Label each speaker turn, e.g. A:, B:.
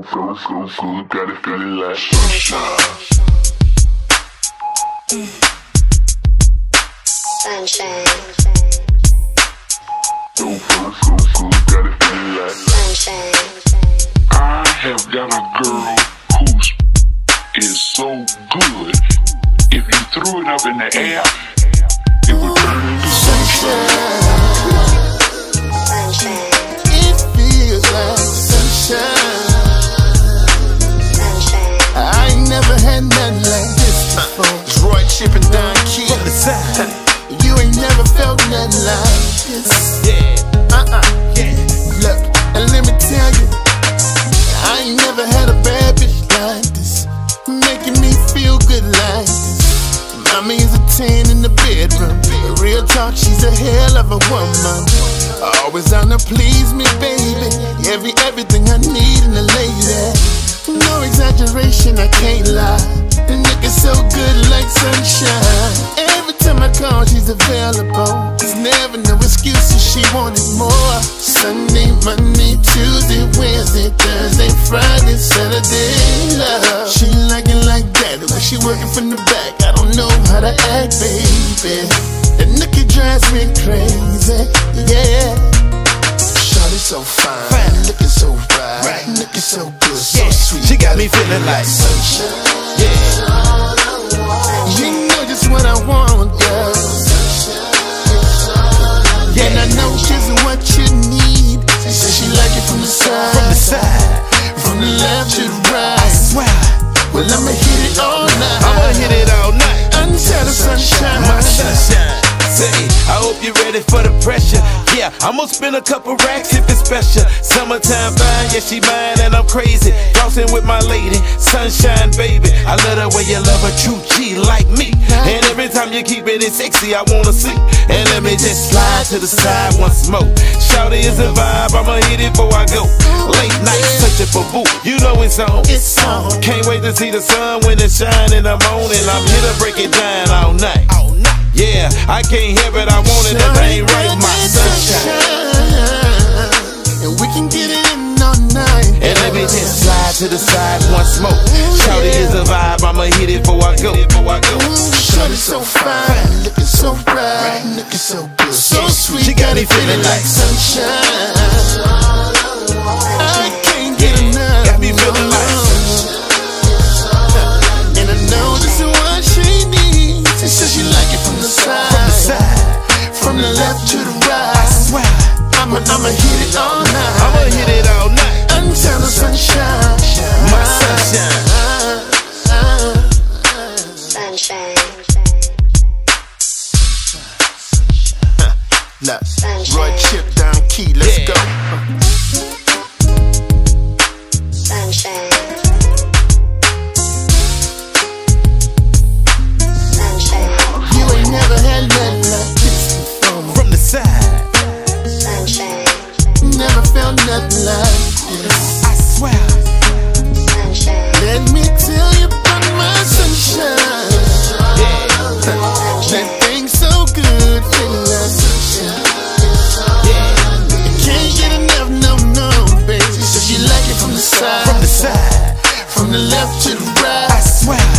A: feeling so good, got it feeling like sunshine.
B: Sunshine.
A: So feeling so good, got it feeling like
B: Sunshine.
A: I have got a girl whose is so good. If you threw it up in the air, it would turn into sunshine.
B: Sunshine.
C: It feels like sunshine.
B: Sunshine.
C: I ain't never had nothing like this before. It's Roi Chip and KeKe from the side. You ain't never felt nothing like this. Yeah. Yeah. Look, and let me tell you, I ain't never had a bad bitch like this, making me feel good like this. Mommy is a 10 in the bedroom. Real talk, she's a hell of a woman. Always on to please me, baby. Everything I need in a lady. No exaggeration, I can't lie. The nigga's so good like sunshine. Every time I call, she's available. There's never no excuses, she wanted more. Sunday, Monday, Tuesday, Wednesday, Thursday, Friday, Saturday, love. She like it like that, when she working from the back. I don't know how to act, baby. That nigga drives me crazy, yeah. Shawty so fine, looking so right, looking so good, so sweet.
D: She got me feeling like
C: sunshine.
D: Yeah.
C: You know just what I want, girl. Yeah, and I know just what you need. She said she like it from the side, from the left to the right.
D: I swear.
C: Well, I'ma hit it all night.
D: I'ma hit it all night
C: until the sunshine.
D: My sunshine. Say, I hope you're ready for the pressure. Yeah, I'ma spend a couple racks if it's special. Summertime fine, yeah, she mine and I'm crazy. Flossing with my lady, sunshine baby. I love the way you love a true G like me. And every time you keep it sexy, I wanna see. And let me just slide to the side once more. Shawty is a vibe, I'ma hit it before I go. Late night searching for boo, you know it's on.
C: It's on.
D: Can't wait to see the sun when it's shining. I'm on and I'm here to break it down all night. Yeah, I can't help it, I want it, that ain't right, my sunshine.
C: And we can get it in all night.
D: And let me just slide to the side once more. Shawty is a vibe, I'ma hit it before I go.
C: Shawty so fine, looking so bright, looking so good, so sweet.
D: She got me feeling like
C: sunshine. I can't get enough.
D: Got me feeling like
C: sunshine. And I know this is what she needs. She said she like it from the side, from the left to the right.
D: I swear.
C: I'ma hit it all night.
D: I'ma hit it all night
C: until the sunshine.
D: My sunshine.
B: Sunshine.
C: Look, Roi Chip, KeKe, let's go.
B: Sunshine.
C: You ain't never had nothing like this before.
D: From the side.
B: Sunshine.
C: Never felt nothing like this.
D: I swear.
B: Sunshine.
C: Let me tell you about my sunshine.
D: Yeah.
C: That thing so good, feeling like sunshine. Yeah. Can't get enough, no, baby. So she like it from the side,
D: from the
C: left to the right.
D: I swear.